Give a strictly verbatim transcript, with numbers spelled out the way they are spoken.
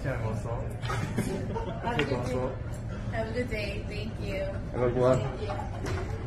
잘 먹었어. Have a good day. 좋았어. Have a good day. Thank you. Have a good one. Thank you.